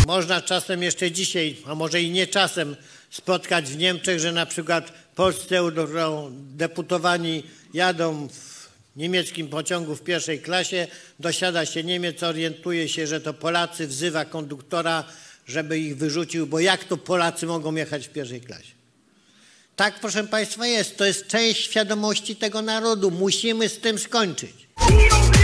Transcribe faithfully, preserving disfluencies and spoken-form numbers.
można czasem jeszcze dzisiaj, a może i nie czasem, spotkać w Niemczech, że na przykład polscy eurodeputowani jadą w niemieckim pociągu w pierwszej klasie, dosiada się Niemiec, orientuje się, że to Polacy, wzywa konduktora, żeby ich wyrzucił, bo jak to Polacy mogą jechać w pierwszej klasie? Tak, proszę Państwa, jest. To jest część świadomości tego narodu. Musimy z tym skończyć.